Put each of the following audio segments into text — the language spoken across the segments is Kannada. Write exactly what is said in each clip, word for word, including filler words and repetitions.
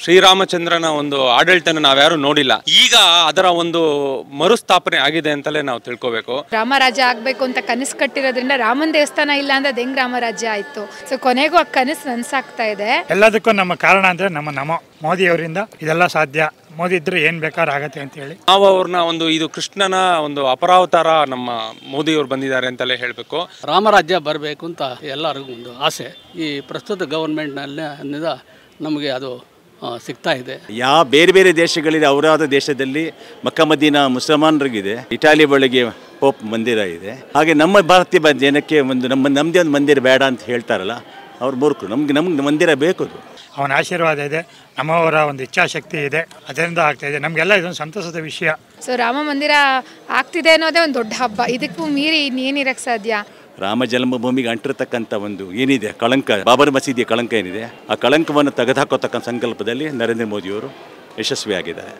ಶ್ರೀರಾಮಚಂದ್ರನ ಒಂದು ಆಡಳಿತನ ನಾವ್ಯಾರು ನೋಡಿಲ್ಲ. ಈಗ ಅದರ ಒಂದು ಮರುಸ್ಥಾಪನೆ ಆಗಿದೆ ಅಂತಲೇ ನಾವು ತಿಳ್ಕೋಬೇಕು. ರಾಮರಾಜ್ಯ ಆಗ್ಬೇಕು ಅಂತ ಕನಸು ಕಟ್ಟಿರೋದ್ರಿಂದ ರಾಮನ ದೇವಸ್ಥಾನ ಇಲ್ಲ ಅಂದ್ರೆ ಹೆಂಗ್ ರಾಮರಾಜ್ಯ ಆಯ್ತು. ಸೊ ಕೊನೆಗೂ ಆ ಕನಸು ನನ್ಸಾಗ್ತಾ ಇದೆ. ಎಲ್ಲದಕ್ಕೂ ನಮ್ಮ ಕಾರಣ ಅಂದ್ರೆ ನಮ್ಮ ನಮೋ ಮೋದಿ ಅವರಿಂದ ಇದೆಲ್ಲ ಸಾಧ್ಯ. ಮೋದಿ ಇದ್ರೆ ಏನ್ ಬೇಕಾದ್ರೂ ಆಗತ್ತೆ ಅಂತ ಹೇಳಿ ನಾವು ಅವ್ರನ್ನ ಒಂದು ಇದು ಕೃಷ್ಣನ ಒಂದು ಅಪರಾವತಾರ ನಮ್ಮ ಮೋದಿಯವರು ಬಂದಿದ್ದಾರೆ ಅಂತಲೇ ಹೇಳಬೇಕು. ರಾಮರಾಜ್ಯ ಬರಬೇಕು ಅಂತ ಎಲ್ಲರಿಗೂ ಒಂದು ಆಸೆ. ಈ ಪ್ರಸ್ತುತ ಗವರ್ಮೆಂಟ್ನಲ್ಲಿ ನಮಗೆ ಅದು ಸಿಗ್ತಾ ಇದೆ. ಯಾವ ಬೇರೆ ಬೇರೆ ದೇಶಗಳಿದೆ, ಅವರಾದ ದೇಶದಲ್ಲಿ ಮಕ್ಕ ಮದೀನಾ ಮುಸಲ್ಮಾನರಿಗಿದೆ, ಇಟಾಲಿ ಒಳಗೆ ಪೋಪ್ ಮಂದಿರ ಇದೆ. ಹಾಗೆ ನಮ್ಮ ಭಾರತೀಯ ಜನಕ್ಕೆ ಒಂದು ನಮ್ಮ ನಮ್ಮದೇ ಒಂದು ಮಂದಿರ ಬೇಡ ಅಂತ ಹೇಳ್ತಾರಲ್ಲ, ಅವ್ರು ಮೂರ್ಖರು. ನಮ್ಗೆ ನಮ್ಗೆ ಮಂದಿರ ಬೇಕು. ಅವನ ಆಶೀರ್ವಾದ ಇದೆ, ನಮ್ಮವರ ಒಂದು ಇಚ್ಛಾಶಕ್ತಿ ಇದೆ, ಅದರಿಂದ ಆಗ್ತಾ ಇದೆ. ನಮಗೆಲ್ಲ ಇದೊಂದು ಸಂತಸದ ವಿಷಯ. ಸೊ ರಾಮ ಮಂದಿರ ಆಗ್ತಿದೆ ಅನ್ನೋದೇ ಒಂದು ದೊಡ್ಡ ಹಬ್ಬ. ಇದಕ್ಕೂ ಮೀರಿ ಇನ್ನೇನಿರಕ್ಕೆ ಸಾಧ್ಯ? ರಾಮ ಜನ್ಮಭೂಮಿಗೆ ಅಂಟಿರತಕ್ಕಂಥ ಒಂದು ಏನಿದೆ ಕಳಂಕ, ಬಾಬರ್ ಮಸೀದಿಯ ಕಳಂಕ ಏನಿದೆ, ಆ ಕಳಂಕವನ್ನು ತೆಗೆದುಹಾಕೋತಕ್ಕಂಥ ಸಂಕಲ್ಪದಲ್ಲಿ ನರೇಂದ್ರ ಮೋದಿಯವರು ಯಶಸ್ವಿಯಾಗಿದ್ದಾರೆ.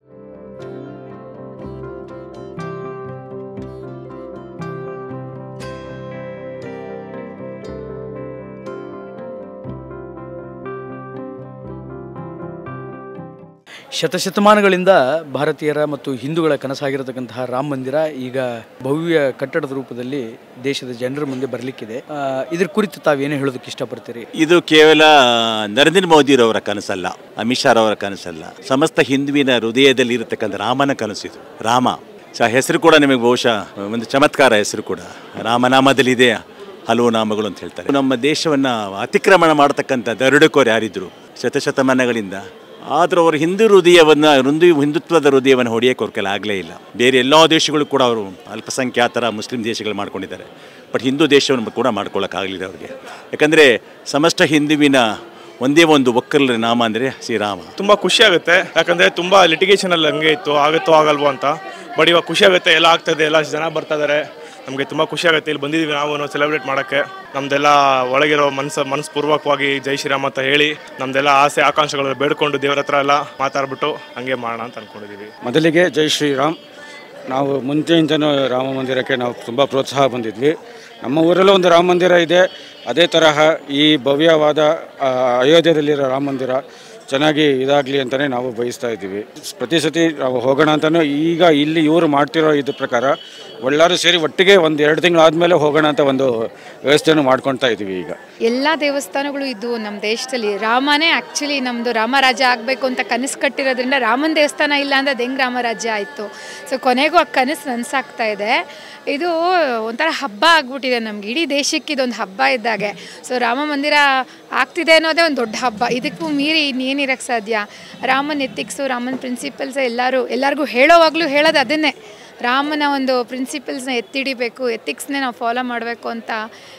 ಶತಶತಮಾನಗಳಿಂದ ಭಾರತೀಯರ ಮತ್ತು ಹಿಂದೂಗಳ ಕನಸಾಗಿರತಕ್ಕಂತಹ ರಾಮ ಮಂದಿರ ಈಗ ಭವ್ಯ ಕಟ್ಟಡದ ರೂಪದಲ್ಲಿ ದೇಶದ ಜನರ ಮುಂದೆ ಬರಲಿಕ್ಕಿದೆ. ಇದ್ರ ಕುರಿತು ತಾವೇನು ಹೇಳೋದಕ್ಕೆ ಇಷ್ಟಪಡ್ತೀರಿ? ಇದು ಕೇವಲ ನರೇಂದ್ರ ಮೋದಿರವರ ಕನಸಲ್ಲ, ಅಮಿತ್ ಶಾ ಅವರ ಕನಸಲ್ಲ, ಸಮಸ್ತ ಹಿಂದುವಿನ ಹೃದಯದಲ್ಲಿ ಇರತಕ್ಕಂಥ ರಾಮನ ಕನಸಿದು. ರಾಮ ಸ ಹೆಸರು ಕೂಡ ನಿಮಗೆ ಬಹುಶಃ ಒಂದು ಚಮತ್ಕಾರ ಹೆಸರು ಕೂಡ, ರಾಮನಾಮದಲ್ಲಿದೆ ಹಲವು ನಾಮಗಳು ಅಂತ ಹೇಳ್ತಾರೆ. ನಮ್ಮ ದೇಶವನ್ನು ಅತಿಕ್ರಮಣ ಮಾಡತಕ್ಕಂಥ ದರೋಡೆಕೋರು ಯಾರಿದ್ರು ಶತಶತಮಾನಗಳಿಂದ, ಆದರೂ ಅವರು ಹಿಂದೂ ಹೃದಯವನ್ನು ಹಿಂದೂ ಹಿಂದುತ್ವದ ಹೃದಯವನ್ನು ಹೊಡೆಯೋಕೆ ಅವ್ರ ಕೈಲಿ ಆಗಲೇ ಇಲ್ಲ. ಬೇರೆ ಎಲ್ಲ ದೇಶಗಳು ಕೂಡ ಅವರು ಅಲ್ಪಸಂಖ್ಯಾತರ ಮುಸ್ಲಿಂ ದೇಶಗಳು ಮಾಡ್ಕೊಂಡಿದ್ದಾರೆ, ಬಟ್ ಹಿಂದೂ ದೇಶವನ್ನು ಕೂಡ ಮಾಡ್ಕೊಳ್ಳೋಕ್ಕಾಗಲಿಲ್ಲ ಅವ್ರಿಗೆ. ಯಾಕಂದರೆ ಸಮಸ್ತ ಹಿಂದುವಿನ ಒಂದೇ ಒಂದು ಒಕ್ಕಲ ನಾಮ ಅಂದರೆ ಶ್ರೀರಾಮ. ತುಂಬ ಖುಷಿ ಆಗುತ್ತೆ, ಯಾಕಂದರೆ ತುಂಬ ಲಿಟಿಗೇಷನಲ್ಲಿ ಹಂಗೆ ಇತ್ತು, ಆಗುತ್ತೋ ಆಗಲ್ವೋ ಅಂತ. ಬಟ್ ಇವಾಗ ಖುಷಿ ಆಗುತ್ತೆ, ಎಲ್ಲ ಆಗ್ತಾಯಿದೆ, ಎಲ್ಲ ಜನ ಬರ್ತಾ ಇದ್ದಾರೆ. ನಮಗೆ ತುಂಬ ಖುಷಿ ಆಗುತ್ತೆ. ಇಲ್ಲಿ ಬಂದಿದ್ದೀವಿ ನಾವು ಸೆಲೆಬ್ರೇಟ್ ಮಾಡೋಕ್ಕೆ. ನಮ್ಮದೆಲ್ಲ ಒಳಗಿರೋ ಮನಸ್ಸು ಮನಸ್ಪೂರ್ವಕವಾಗಿ ಜೈ ಶ್ರೀರಾಮ್ ಅಂತ ಹೇಳಿ ನಮ್ಮದೆಲ್ಲ ಆಸೆ ಆಕಾಂಕ್ಷೆಗಳು ಬೇಡ್ಕೊಂಡು ದೇವರ ಹತ್ರ ಎಲ್ಲ ಮಾತಾಡ್ಬಿಟ್ಟು ಹಂಗೆ ಮಾಡೋಣ ಅಂತ ಅಂದ್ಕೊಂಡಿದ್ದೀವಿ. ಮೊದಲಿಗೆ ಜೈ ಶ್ರೀರಾಮ್. ನಾವು ಮುಂಚೆಯಿಂದನೂ ರಾಮ ಮಂದಿರಕ್ಕೆ ನಾವು ತುಂಬ ಪ್ರೋತ್ಸಾಹ ಬಂದಿದ್ವಿ. ನಮ್ಮ ಊರಲ್ಲೂ ಒಂದು ರಾಮ ಮಂದಿರ ಇದೆ. ಅದೇ ತರಹ ಈ ಭವ್ಯವಾದ ಅಯೋಧ್ಯೆಯಲ್ಲಿರೋ ರಾಮ ಮಂದಿರ ಚೆನ್ನಾಗಿ ಇದಾಗಲಿ ಅಂತಲೇ ನಾವು ಬಯಸ್ತಾ ಇದ್ದೀವಿ. ಪ್ರತಿ ಸತಿ ನಾವು ಹೋಗೋಣ ಅಂತಲೂ ಈಗ ಇಲ್ಲಿ ಇವರು ಮಾಡ್ತಿರೋ ಇದು ಪ್ರಕಾರ ಎಲ್ಲರೂ ಸೇರಿ ಒಟ್ಟಿಗೆ ಒಂದು ಎರಡು ತಿಂಗಳು ಆದಮೇಲೆ ಹೋಗೋಣ ಅಂತ ಒಂದು ವ್ಯವಸ್ಥೆಯನ್ನು ಮಾಡ್ಕೊಳ್ತಾ ಇದ್ದೀವಿ. ಈಗ ಎಲ್ಲ ದೇವಸ್ಥಾನಗಳು ಇದ್ದು ನಮ್ಮ ದೇಶದಲ್ಲಿ. ರಾಮನೇ ಆ್ಯಕ್ಚುಲಿ ನಮ್ಮದು ರಾಮರಾಜ್ಯ ಆಗಬೇಕು ಅಂತ ಕನಸು ಕಟ್ಟಿರೋದ್ರಿಂದ ರಾಮನ ದೇವಸ್ಥಾನ ಇಲ್ಲ ಅಂದ್ರೆ ಹೆಂಗೆ ರಾಮರಾಜ್ಯ ಆಯಿತು. ಸೊ ಕೊನೆಗೂ ಆ ಕನಸು ನನ್ಸಾಗ್ತಾ ಇದೆ. ಇದು ಒಂಥರ ಹಬ್ಬ ಆಗ್ಬಿಟ್ಟಿದೆ ನಮ್ಗೆ, ಇಡೀ ದೇಶಕ್ಕೆ ಇದೊಂದು ಹಬ್ಬ ಇದ್ದಾಗೆ. ಸೊ ರಾಮ ಮಂದಿರ ಆಗ್ತಿದೆ ಅನ್ನೋದೇ ಒಂದು ದೊಡ್ಡ ಹಬ್ಬ. ಇದಕ್ಕೂ ಮೀರಿ ಇನ್ನೇನಿರಕ್ಕೆ ಸಾಧ್ಯ? ರಾಮನ ಎಥಿಕ್ಸು, ರಾಮನ ಪ್ರಿನ್ಸಿಪಲ್ಸ್ ಎಲ್ಲರೂ ಎಲ್ಲರಿಗೂ ಹೇಳೋವಾಗಲೂ ಹೇಳೋದು ಅದನ್ನೇ, ರಾಮನ ಒಂದು ಪ್ರಿನ್ಸಿಪಲ್ಸ್ನ ಎತ್ತಿಡಿಬೇಕು, ಎಥಿಕ್ಸ್ನೇ ನಾವು ಫಾಲೋ ಮಾಡಬೇಕು ಅಂತ.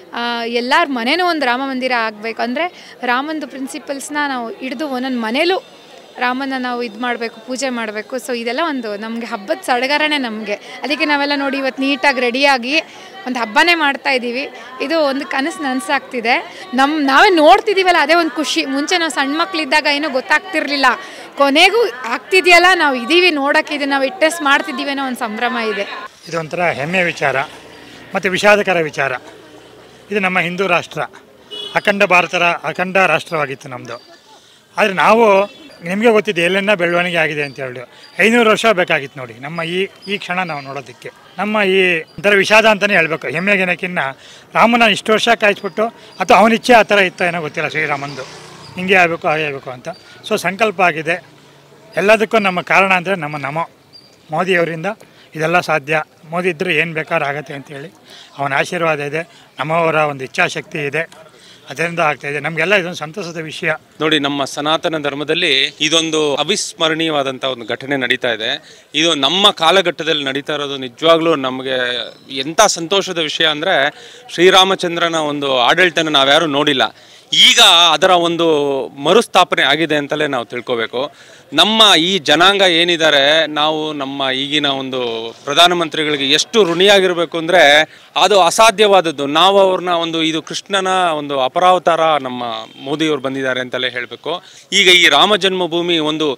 ಎಲ್ಲರ ಮನೇನೂ ಒಂದು ರಾಮ ಮಂದಿರ ಆಗಬೇಕು ಅಂದರೆ ರಾಮನದು ಪ್ರಿನ್ಸಿಪಲ್ಸ್ನ ನಾವು ಹಿಡಿದು ಒಂದೊಂದು ಮನೇಲೂ ರಾಮನ ನಾವು ಇದು ಮಾಡಬೇಕು, ಪೂಜೆ ಮಾಡಬೇಕು. ಸೊ ಇದೆಲ್ಲ ಒಂದು ನಮಗೆ ಹಬ್ಬದ ಸಡಗರನೇ ನಮಗೆ. ಅದಕ್ಕೆ ನಾವೆಲ್ಲ ನೋಡಿ ಇವತ್ತು ನೀಟಾಗಿ ರೆಡಿಯಾಗಿ ಒಂದು ಹಬ್ಬನೇ ಮಾಡ್ತಾ ಇದ್ದೀವಿ. ಇದು ಒಂದು ಕನಸು ನನಸಾಗ್ತಿದೆ. ನಮ್ಮ ನಾವೇ ನೋಡ್ತಿದ್ದೀವಲ್ಲ, ಅದೇ ಒಂದು ಖುಷಿ. ಮುಂಚೆ ನಾವು ಸಣ್ಣ ಮಕ್ಕಳಿದ್ದಾಗ ಏನೋ ಗೊತ್ತಾಗ್ತಿರ್ಲಿಲ್ಲ, ಕೊನೆಗೂ ಆಗ್ತಿದೆಯಲ್ಲ, ನಾವು ಇದ್ದೀವಿ ನೋಡೋಕ್ಕೆ, ಇದು ನಾವು ವಿಟ್ನೆಸ್ ಮಾಡ್ತಿದ್ದೀವಿ ಅನ್ನೋ ಒಂದು ಸಂಭ್ರಮ ಇದೆ. ಇದೊಂಥರ ಹೆಮ್ಮೆಯ ವಿಚಾರ ಮತ್ತು ವಿಷಾದಕರ ವಿಚಾರ. ಇದು ನಮ್ಮ ಹಿಂದೂ ರಾಷ್ಟ್ರ, ಅಖಂಡ ಭಾರತರ ಅಖಂಡ ರಾಷ್ಟ್ರವಾಗಿತ್ತು ನಮ್ಮದು. ಆದರೆ ನಾವು ನಿಮಗೆ ಗೊತ್ತಿದೆ ಎಲ್ಲೆನ್ನ ಬೆಳವಣಿಗೆ ಆಗಿದೆ ಅಂತ ಹೇಳಿ. ಐನೂರು ವರ್ಷ ಬೇಕಾಗಿತ್ತು ನೋಡಿ ನಮ್ಮ ಈ ಈ ಕ್ಷಣ ನಾವು ನೋಡೋದಕ್ಕೆ. ನಮ್ಮ ಈ ಒಂಥರ ವಿಷಾದ ಅಂತಲೇ ಹೇಳಬೇಕು. ಹೆಮ್ಮೆಗೆನಕ್ಕಿನ್ನ ರಾಮನ ಇಷ್ಟು ವರ್ಷ ಕಾಯಿಸ್ಬಿಟ್ಟು, ಅಥವಾ ಅವನ ಇಚ್ಛೆ ಆ ಥರ ಇತ್ತು ಏನೋ ಗೊತ್ತಿಲ್ಲ, ಶ್ರೀರಾಮಂದು ಹಿಂಗೆ ಆಗಬೇಕು ಹಾಗೆ ಆಗಬೇಕು ಅಂತ. ಸೊ ಸಂಕಲ್ಪ ಆಗಿದೆ. ಎಲ್ಲದಕ್ಕೂ ನಮ್ಮ ಕಾರಣ ಅಂದರೆ ನಮ್ಮ ನಮೋ ಮೋದಿಯವರಿಂದ ಇದೆಲ್ಲ ಸಾಧ್ಯ. ಮೋದಿ ಇದ್ದರೆ ಏನು ಬೇಕಾದ್ರೂ ಆಗತ್ತೆ ಅಂತೇಳಿ ಅವನ ಆಶೀರ್ವಾದ ಇದೆ, ನಮ್ಮವರ ಒಂದು ಇಚ್ಛಾಶಕ್ತಿ ಇದೆ, ಅದರಿಂದ ಆಗ್ತಾ ಇದೆ. ನಮಗೆಲ್ಲ ಇದೊಂದು ಸಂತಸದ ವಿಷಯ. ನೋಡಿ, ನಮ್ಮ ಸನಾತನ ಧರ್ಮದಲ್ಲಿ ಇದೊಂದು ಅವಿಸ್ಮರಣೀಯವಾದಂಥ ಒಂದು ಘಟನೆ ನಡೀತಾ ಇದೆ. ಇದು ನಮ್ಮ ಕಾಲಘಟ್ಟದಲ್ಲಿ ನಡೀತಾ ಇರೋದು ನಿಜವಾಗ್ಲೂ ನಮಗೆ ಎಂಥ ಸಂತೋಷದ ವಿಷಯ ಅಂದರೆ, ಶ್ರೀರಾಮಚಂದ್ರನ ಒಂದು ಆಡಳಿತನ ನಾವ್ಯಾರು ನೋಡಿಲ್ಲ. ಈಗ ಅದರ ಒಂದು ಮರುಸ್ಥಾಪನೆ ಆಗಿದೆ ಅಂತಲೇ ನಾವು ತಿಳ್ಕೋಬೇಕು. ನಮ್ಮ ಈ ಜನಾಂಗ ಏನಿದ್ದಾರೆ, ನಾವು ನಮ್ಮ ಈಗಿನ ಒಂದು ಪ್ರಧಾನಮಂತ್ರಿಗಳಿಗೆ ಎಷ್ಟು ಋಣಿಯಾಗಿರಬೇಕು ಅಂದರೆ ಅದು ಅಸಾಧ್ಯವಾದದ್ದು. ನಾವು ಅವ್ರನ್ನ ಒಂದು ಇದು ಕೃಷ್ಣನ ಒಂದು ಅಪರಾವತಾರ ನಮ್ಮ ಮೋದಿಯವರು ಬಂದಿದ್ದಾರೆ ಅಂತಲೇ ಹೇಳಬೇಕು. ಈಗ ಈ ರಾಮ ಜನ್ಮಭೂಮಿ ಒಂದು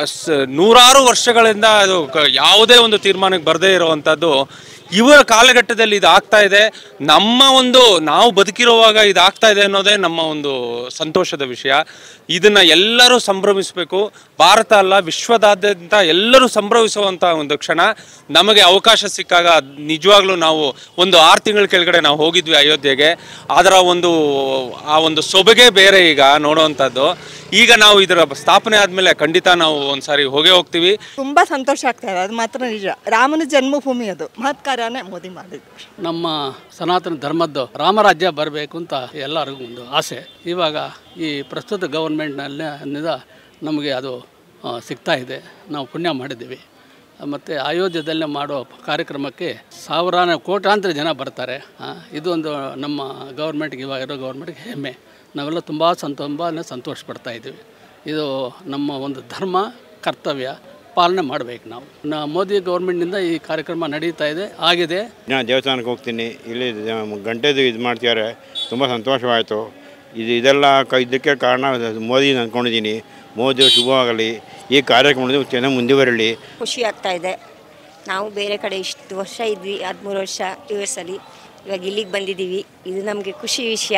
ನೂರಾರು ವರ್ಷಗಳಿಂದ ಅದು ಯಾವುದೇ ಒಂದು ತೀರ್ಮಾನಕ್ಕೆ ಬರದೇ ಇರುವಂಥದ್ದು ಇವರ ಕಾಲಘಟ್ಟದಲ್ಲಿ ಇದು ಆಗ್ತಾ ಇದೆ. ನಮ್ಮ ಒಂದು ನಾವು ಬದುಕಿರುವಾಗ ಇದು ಆಗ್ತಾ ಇದೆ ಅನ್ನೋದೇ ನಮ್ಮ ಒಂದು ಸಂತೋಷದ ವಿಷಯ. ಇದನ್ನು ಎಲ್ಲರೂ ಸಂಭ್ರಮಿಸಬೇಕು. ಭಾರತ ಅಲ್ಲ, ವಿಶ್ವದಾದ್ಯಂತ ಎಲ್ಲರೂ ಸಂಭ್ರಮಿಸುವಂಥ ಒಂದು ಕ್ಷಣ. ನಮಗೆ ಅವಕಾಶ ಸಿಕ್ಕಾಗ ನಿಜವಾಗ್ಲೂ ನಾವು ಒಂದು ಆರು ತಿಂಗಳ ಕೆಳಗಡೆ ನಾವು ಹೋಗಿದ್ವಿ ಅಯೋಧ್ಯೆಗೆ. ಅದರ ಒಂದು ಆ ಒಂದು ಸೊಬಗೆ ಬೇರೆ ಈಗ ನೋಡೋವಂಥದ್ದು. ಈಗ ನಾವು ಇದರ ಸ್ಥಾಪನೆ ಆದಮೇಲೆ ಖಂಡಿತ ನಾವು ಒಂದು ಸಾರಿ ಹೋಗೇ ಹೋಗ್ತೀವಿ. ತುಂಬ ಸಂತೋಷ ಆಗ್ತಾ ಇದೆ, ಅದು ಮಾತ್ರ ನಿಜ. ರಾಮನ ಜನ್ಮಭೂಮಿ, ಅದು ಮಹತ್ ಕಾರ್ಯನೇ ಮೋದಿ ಮಾಡಿದ್ರು. ನಮ್ಮ ಸನಾತನ ಧರ್ಮದ್ದು ರಾಮರಾಜ್ಯ ಬರಬೇಕು ಅಂತ ಎಲ್ಲರಿಗೂ ಒಂದು ಆಸೆ. ಇವಾಗ ಈ ಪ್ರಸ್ತುತ ಗೌರ್ಮೆಂಟ್ನಲ್ಲಿ ಅನ್ನಿದ ನಮಗೆ ಅದು ಸಿಗ್ತಾ ಇದೆ. ನಾವು ಪುಣ್ಯ ಮಾಡಿದ್ದೀವಿ. ಮತ್ತು ಅಯೋಧ್ಯೆದಲ್ಲೇ ಮಾಡೋ ಕಾರ್ಯಕ್ರಮಕ್ಕೆ ಸಾವಿರಾರು ಕೋಟ್ಯಾಂತರ ಜನ ಬರ್ತಾರೆ. ಇದು ಒಂದು ನಮ್ಮ ಗೌರ್ಮೆಂಟ್ಗೆ, ಇವಾಗ ಇರೋ ಗೌರ್ಮೆಂಟ್ಗೆ ಹೆಮ್ಮೆ. ನಾವೆಲ್ಲ ತುಂಬ ಸಂತ ತುಂಬಾ ಸಂತೋಷ ಪಡ್ತಾ ಇದ್ದೀವಿ. ಇದು ನಮ್ಮ ಒಂದು ಧರ್ಮ ಕರ್ತವ್ಯ, ಪಾಲನೆ ಮಾಡಬೇಕು ನಾವು. ನಾ ಮೋದಿ ಗೌರ್ಮೆಂಟ್ನಿಂದ ಈ ಕಾರ್ಯಕ್ರಮ ನಡೀತಾ ಇದೆ, ಆಗಿದೆ. ನಾನು ದೇವಸ್ಥಾನಕ್ಕೆ ಹೋಗ್ತೀನಿ, ಇಲ್ಲಿ ಗಂಟೆದು ಇದು ಮಾಡ್ತಿದ್ದಾರೆ, ತುಂಬ ಸಂತೋಷವಾಯಿತು. ಇದು ಇದೆಲ್ಲ ಕ ಇದಕ್ಕೆ ಕಾರಣ ಮೋದಿ ಅಂದ್ಕೊಂಡಿದ್ದೀನಿ. ಮೋದಿ ಶುಭವಾಗಲಿ, ಈ ಕಾರ್ಯಕ್ರಮದಲ್ಲಿ ಚೆನ್ನಾಗಿ ಮುಂದುವರಲಿ. ಖುಷಿ ಆಗ್ತಾ ಇದೆ. ನಾವು ಬೇರೆ ಕಡೆ ಇಷ್ಟು ವರ್ಷ ಇದ್ವಿ, ಹದಿಮೂರು ವರ್ಷ ಯು ಎಸ್ ಅಲ್ಲಿ, ಇವಾಗ ಇಲ್ಲಿಗೆ ಬಂದಿದ್ದೀವಿ. ಇದು ನಮಗೆ ಖುಷಿ ವಿಷಯ.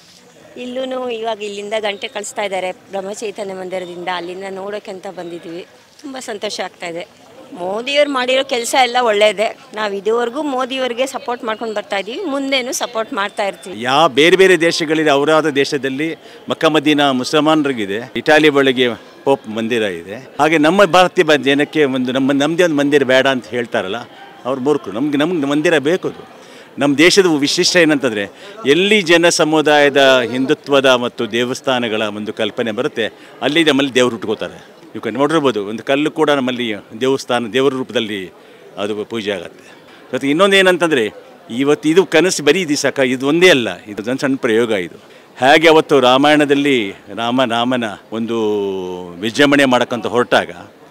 ಇಲ್ಲೂ ಇವಾಗ ಇಲ್ಲಿಂದ ಗಂಟೆ ಕಳಿಸ್ತಾ ಇದ್ದಾರೆ ಬ್ರಹ್ಮಚೈತನ್ಯ ಮಂದಿರದಿಂದ, ಅಲ್ಲಿಂದ ನೋಡೋಕ್ಕೆ ಅಂತ ಬಂದಿದ್ದೀವಿ. ತುಂಬ ಸಂತೋಷ ಆಗ್ತಾ ಇದೆ. ಮೋದಿಯವ್ರು ಮಾಡಿರೋ ಕೆಲಸ ಎಲ್ಲ ಒಳ್ಳೆಯದೇ. ನಾವು ಇದುವರೆಗೂ ಮೋದಿಯವ್ರಿಗೆ ಸಪೋರ್ಟ್ ಮಾಡ್ಕೊಂಡು ಬರ್ತಾ ಇದ್ದೀವಿ, ಮುಂದೇನು ಸಪೋರ್ಟ್ ಮಾಡ್ತಾ ಇರ್ತೀವಿ. ಯಾವ ಬೇರೆ ಬೇರೆ ದೇಶಗಳಲ್ಲಿ ಅವರಾದ ದೇಶದಲ್ಲಿ ಮಕ್ಕ ಮದೀನಾ ಮುಸಲ್ಮಾನರಿಗಿದೆ, ಇಟಾಲಿ ಒಳಗೆ ಪೋಪ್ ಮಂದಿರ ಇದೆ. ಹಾಗೆ ನಮ್ಮ ಭಾರತೀಯ ಜನಕ್ಕೆ ಒಂದು ನಮ್ಮ ನಮ್ಮದೇ ಒಂದು ಮಂದಿರ ಬೇಡ ಅಂತ ಹೇಳ್ತಾರಲ್ಲ, ಅವ್ರು ಮೂರ್ಖರು. ನಮ್ಗೆ ನಮ್ಗೆ ಮಂದಿರ ಬೇಕು. ಅದು ನಮ್ಮ ದೇಶದ ವಿಶಿಷ್ಟ ಏನಂತಂದರೆ, ಎಲ್ಲಿ ಜನ ಸಮುದಾಯದ ಹಿಂದುತ್ವದ ಮತ್ತು ದೇವಸ್ಥಾನಗಳ ಒಂದು ಕಲ್ಪನೆ ಬರುತ್ತೆ, ಅಲ್ಲಿ ನಮ್ಮಲ್ಲಿ ದೇವರು ಹುಟ್ಕೋತಾರೆ. ನೀವು ನೋಡಿರ್ಬೋದು, ಒಂದು ಕಲ್ಲು ಕೂಡ ನಮ್ಮಲ್ಲಿ ದೇವಸ್ಥಾನ ದೇವರ ರೂಪದಲ್ಲಿ ಅದು ಪೂಜೆ ಆಗುತ್ತೆ. ಮತ್ತು ಇನ್ನೊಂದು ಏನಂತಂದರೆ, ಇವತ್ತು ಇದು ಕನಸು ಬರೀ ಇದು ಸಾಕ, ಇದು ಒಂದೇ ಅಲ್ಲ, ಇದು ಒಂದು ಸಣ್ಣ ಪ್ರಯೋಗ. ಇದು ಹೇಗೆ ಅವತ್ತು ರಾಮಾಯಣದಲ್ಲಿ ರಾಮ ರಾಮನ ಒಂದು ವಿಜೃಂಭಣೆ ಮಾಡೋಕ್ಕಂತ ಹೊರಟಾಗ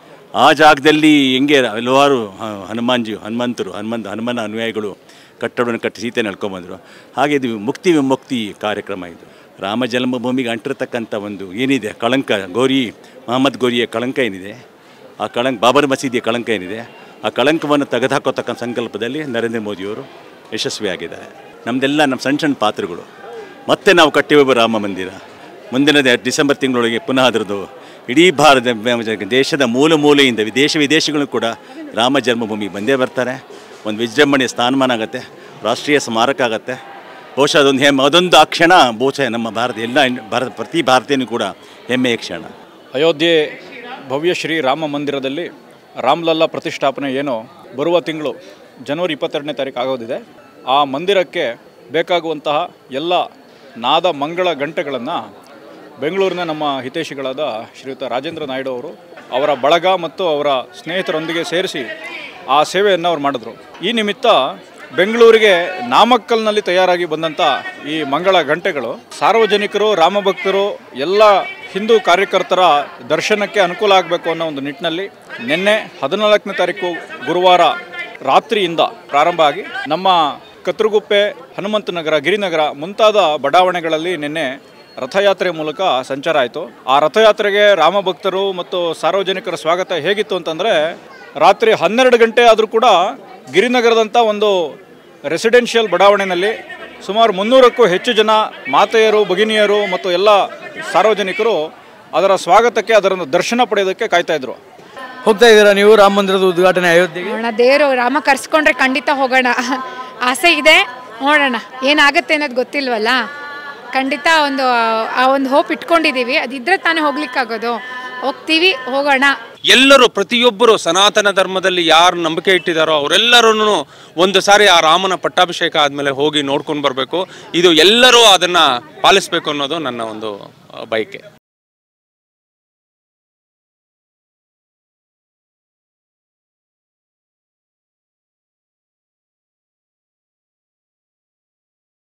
ಆ ಜಾಗದಲ್ಲಿ ಹೆಂಗೆ ಹಲವಾರು ಹನುಮಾನ್ಜಿ ಹನುಮಂತರು ಹನುಮಂತ ಹನುಮನ ಅನುಯಾಯಿಗಳು ಕಟ್ಟಡವನ್ನು ಕಟ್ಟಿ ಸೀತೆ ನಡ್ಕೊಂಬಂದರು. ಹಾಗೆ ಇದು ಮುಕ್ತಿ ವಿಮುಕ್ತಿ ಕಾರ್ಯಕ್ರಮ. ಇದು ರಾಮ ಜನ್ಮಭೂಮಿಗೆ ಅಂಟಿರ್ತಕ್ಕಂಥ ಒಂದು ಏನಿದೆ ಕಳಂಕ, ಗೋರಿ ಮಹಮ್ಮದ್ ಗೋರಿಯ ಕಳಂಕ ಏನಿದೆ, ಆ ಕಳಂಕ ಬಾಬರ್ ಮಸೀದಿಯ ಕಳಂಕ ಏನಿದೆ, ಆ ಕಳಂಕವನ್ನು ತೆಗೆದುಹಾಕೋತಕ್ಕಂಥ ಸಂಕಲ್ಪದಲ್ಲಿ ನರೇಂದ್ರ ಮೋದಿಯವರು ಯಶಸ್ವಿಯಾಗಿದ್ದಾರೆ. ನಮ್ಮದೆಲ್ಲ ನಮ್ಮ ಸಣ್ಣ ಸಣ್ಣ ಪಾತ್ರಗಳು. ಮತ್ತೆ ನಾವು ಕಟ್ಟಿವೆ ರಾಮ ಮಂದಿರ. ಮುಂದಿನ ಡಿಸೆಂಬರ್ ತಿಂಗಳೊಳಗೆ ಪುನಃ ಅದರದ್ದು ಇಡೀ ಭಾರತ ದೇಶದ ಮೂಲ ಮೂಲೆಯಿಂದ ವಿದೇಶ ವಿದೇಶಗಳು ಕೂಡ ರಾಮ ಜನ್ಮಭೂಮಿಗೆ ಬಂದೇ ಬರ್ತಾರೆ. ಒಂದು ವಿಜೃಂಭಣೆಯ ಸ್ಥಾನಮಾನ ಆಗುತ್ತೆ, ರಾಷ್ಟ್ರೀಯ ಸ್ಮಾರಕ ಆಗುತ್ತೆ. ಬಹುಶಃ ಅದೊಂದು ಹೆಮ್ಮೆ, ಅದೊಂದು ಆ ಕ್ಷಣ ಬಹುಶಃ ನಮ್ಮ ಭಾರತ ಎಲ್ಲ ಭಾರತ ಪ್ರತಿ ಭಾರತೀಯನೂ ಕೂಡ ಹೆಮ್ಮೆಯ ಕ್ಷಣ. ಅಯೋಧ್ಯೆ ಭವ್ಯ ಶ್ರೀ ರಾಮ ಮಂದಿರದಲ್ಲಿ ರಾಮ್ಲಲ್ಲಾ ಪ್ರತಿಷ್ಠಾಪನೆ ಏನೋ ಬರುವ ತಿಂಗಳು ಜನವರಿ ಇಪ್ಪತ್ತೆರಡನೇ ತಾರೀಕು ಆಗೋದಿದೆ. ಆ ಮಂದಿರಕ್ಕೆ ಬೇಕಾಗುವಂತಹ ಎಲ್ಲ ನಾದ ಮಂಗಳ ಗಂಟೆಗಳನ್ನು ಬೆಂಗಳೂರಿನ ನಮ್ಮ ಹಿತೈಷಿಗಳಾದ ಶ್ರೀಯುತ ರಾಜೇಂದ್ರ ನಾಯ್ಡು ಅವರು ಅವರ ಬಳಗ ಮತ್ತು ಅವರ ಸ್ನೇಹಿತರೊಂದಿಗೆ ಸೇರಿಸಿ ಆ ಸೇವೆಯನ್ನು ಅವ್ರು ಮಾಡಿದ್ರು. ಈ ನಿಮಿತ್ತ ಬೆಂಗಳೂರಿಗೆ ನಾಮಕ್ಕಲ್ನಲ್ಲಿ ತಯಾರಾಗಿ ಬಂದಂಥ ಈ ಮಂಗಳ ಗಂಟೆಗಳು ಸಾರ್ವಜನಿಕರು, ರಾಮಭಕ್ತರು, ಎಲ್ಲ ಹಿಂದೂ ಕಾರ್ಯಕರ್ತರ ದರ್ಶನಕ್ಕೆ ಅನುಕೂಲ ಆಗಬೇಕು ಅನ್ನೋ ಒಂದು ನಿಟ್ಟಿನಲ್ಲಿ ನಿನ್ನೆ ಹದಿನಾಲ್ಕನೇ ತಾರೀಕು ಗುರುವಾರ ರಾತ್ರಿಯಿಂದ ಪ್ರಾರಂಭ ಆಗಿ ನಮ್ಮ ಕತ್ರಗುಪ್ಪೆ, ಹನುಮಂತನಗರ, ಗಿರಿನಗರ ಮುಂತಾದ ಬಡಾವಣೆಗಳಲ್ಲಿ ನಿನ್ನೆ ರಥಯಾತ್ರೆ ಮೂಲಕ ಸಂಚಾರ ಆಯಿತು. ಆ ರಥಯಾತ್ರೆಗೆ ರಾಮಭಕ್ತರು ಮತ್ತು ಸಾರ್ವಜನಿಕರ ಸ್ವಾಗತ ಹೇಗಿತ್ತು ಅಂತಂದರೆ, ರಾತ್ರಿ ಹನ್ನೆರಡು ಗಂಟೆ ಆದರೂ ಕೂಡ ಗಿರಿನಗರದಂಥ ಒಂದು ರೆಸಿಡೆನ್ಷಿಯಲ್ ಬಡಾವಣೆಯಲ್ಲಿ ಸುಮಾರು ಮುನ್ನೂರಕ್ಕೂ ಹೆಚ್ಚು ಜನ ಮಾತೆಯರು, ಭಗಿನಿಯರು ಮತ್ತು ಎಲ್ಲ ಸಾರ್ವಜನಿಕರು ಅದರ ಸ್ವಾಗತಕ್ಕೆ, ಅದರ ದರ್ಶನ ಪಡೆಯೋದಕ್ಕೆ ಕಾಯ್ತಾಯಿದ್ರು. ಹೋಗ್ತಾ ಇದ್ದೀರಾ ನೀವು ರಾಮ ಮಂದಿರದ ಉದ್ಘಾಟನೆ ಅಯೋಧ್ಯೆಗೆ? ದೇವರು ರಾಮ ಕರ್ಸ್ಕೊಂಡ್ರೆ ಖಂಡಿತ ಹೋಗೋಣ, ಆಸೆ ಇದೆ. ನೋಡೋಣ ಏನಾಗುತ್ತೆ ಅನ್ನೋದು ಗೊತ್ತಿಲ್ವಲ್ಲ. ಖಂಡಿತ ಒಂದು ಆ ಒಂದು ಹೋಪ್ ಇಟ್ಕೊಂಡಿದ್ದೀವಿ, ಅದಿದ್ರೆ ತಾನೇ ಹೋಗ್ಲಿಕ್ಕಾಗೋದು. ಹೋಗ್ತೀವಿ, ಹೋಗೋಣ. ಎಲ್ಲರೂ ಪ್ರತಿಯೊಬ್ಬರು ಸನಾತನ ಧರ್ಮದಲ್ಲಿ ಯಾರು ನಂಬಿಕೆ ಇಟ್ಟಿದ್ದಾರೋ ಅವರೆಲ್ಲರೂ ಒಂದು ಸಾರಿ ಆ ರಾಮನ ಪಟ್ಟಾಭಿಷೇಕ ಆದಮೇಲೆ ಹೋಗಿ ನೋಡ್ಕೊಂಡು ಬರಬೇಕು. ಇದು ಎಲ್ಲರೂ ಅದನ್ನು ಪಾಲಿಸಬೇಕು ಅನ್ನೋದು ನನ್ನ ಒಂದು ಬಯಕೆ.